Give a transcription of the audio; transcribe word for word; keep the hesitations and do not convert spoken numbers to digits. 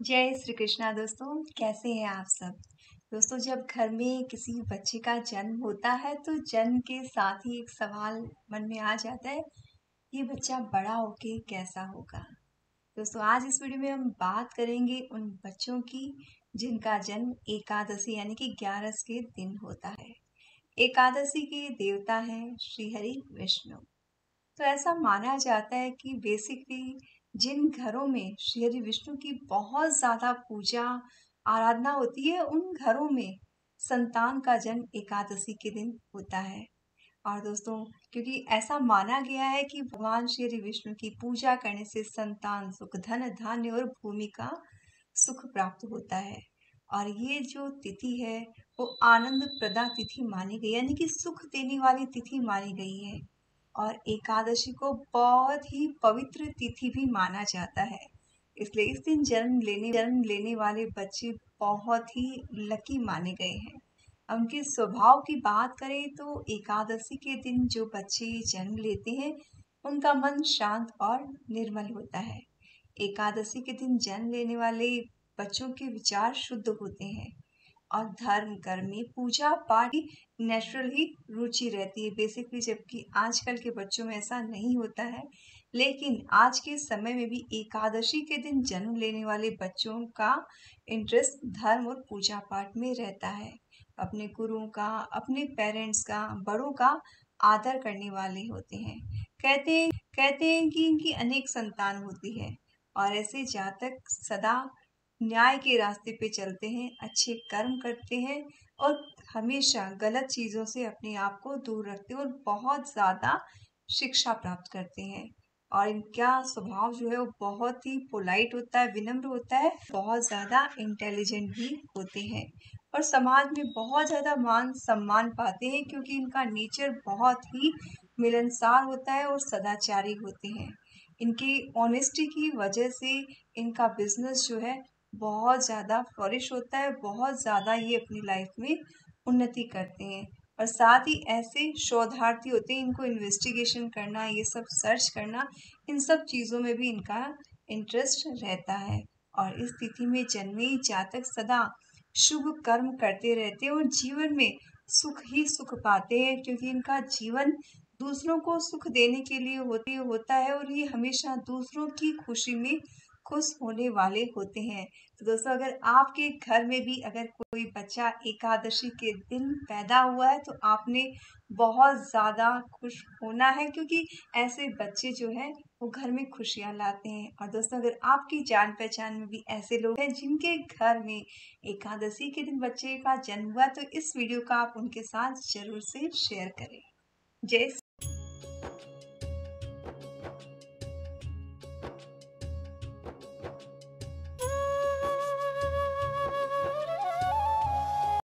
जय श्री कृष्णा दोस्तों, कैसे हैं आप सब। दोस्तों, जब घर में किसी बच्चे का जन्म होता है तो जन्म के साथ ही एक सवाल मन में आ जाता है, ये बच्चा बड़ा होके कैसा होगा। दोस्तों, आज इस वीडियो में हम बात करेंगे उन बच्चों की जिनका जन्म एकादशी यानी कि ग्यारस के दिन होता है। एकादशी के देवता हैं श्री हरि विष्णु। तो ऐसा माना जाता है कि बेसिकली जिन घरों में श्री हरि विष्णु की बहुत ज्यादा पूजा आराधना होती है, उन घरों में संतान का जन्म एकादशी के दिन होता है। और दोस्तों, क्योंकि ऐसा माना गया है कि भगवान श्री हरि विष्णु की पूजा करने से संतान सुख, धन धान्य और भूमि का सुख प्राप्त होता है। और ये जो तिथि है वो आनंद प्रदा तिथि मानी गई, यानी कि सुख देने वाली तिथि मानी गई है। और एकादशी को बहुत ही पवित्र तिथि भी माना जाता है, इसलिए इस दिन जन्म लेने जन्म लेने वाले बच्चे बहुत ही लकी माने गए हैं। अब उनके स्वभाव की बात करें तो एकादशी के दिन जो बच्चे जन्म लेते हैं उनका मन शांत और निर्मल होता है। एकादशी के दिन जन्म लेने वाले बच्चों के विचार शुद्ध होते हैं और धर्म कर्म में पूजा पाठ की नेचुरल ही रुचि रहती है बेसिकली, जबकि आजकल के बच्चों में ऐसा नहीं होता है। लेकिन आज के समय में भी एकादशी के दिन जन्म लेने वाले बच्चों का इंटरेस्ट धर्म और पूजा पाठ में रहता है। अपने गुरुओं का, अपने पेरेंट्स का, बड़ों का आदर करने वाले होते हैं। कहते हैं कहते हैं कि इनकी अनेक संतान होती है और ऐसे जातक सदा न्याय के रास्ते पे चलते हैं, अच्छे कर्म करते हैं और हमेशा गलत चीजों से अपने आप को दूर रखते हैं और बहुत ज्यादा शिक्षा प्राप्त करते हैं। और इनका स्वभाव जो है वो बहुत ही पोलाइट होता है, विनम्र होता है, बहुत ज्यादा इंटेलिजेंट भी होते हैं और समाज में बहुत ज्यादा मान सम्मान पाते हैं, क्योंकि इनका नेचर बहुत ही मिलनसार होता है और सदाचारी होते हैं। इनकी ऑनेस्टी की वजह से इनका बिजनेस जो है बहुत ज़्यादा फ्लोरिश होता है, बहुत ज़्यादा ये अपनी लाइफ में उन्नति करते हैं। और साथ ही ऐसे शोधार्थी होते हैं, इनको इन्वेस्टिगेशन करना, ये सब सर्च करना, इन सब चीज़ों में भी इनका इंटरेस्ट रहता है। और इस तिथि में जन्मे जातक सदा शुभ कर्म करते रहते हैं और जीवन में सुख ही सुख पाते हैं, क्योंकि इनका जीवन दूसरों को सुख देने के लिए होते होता है और ये हमेशा दूसरों की खुशी में खुश होने वाले होते हैं। तो दोस्तों, अगर आपके घर में भी अगर कोई बच्चा एकादशी के दिन पैदा हुआ है तो आपने बहुत ज़्यादा खुश होना है, क्योंकि ऐसे बच्चे जो हैं वो घर में खुशियाँ लाते हैं। और दोस्तों, अगर आपकी जान पहचान में भी ऐसे लोग हैं जिनके घर में एकादशी के दिन बच्चे का जन्म हुआ तो इस वीडियो का आप उनके साथ जरूर से शेयर करें। जय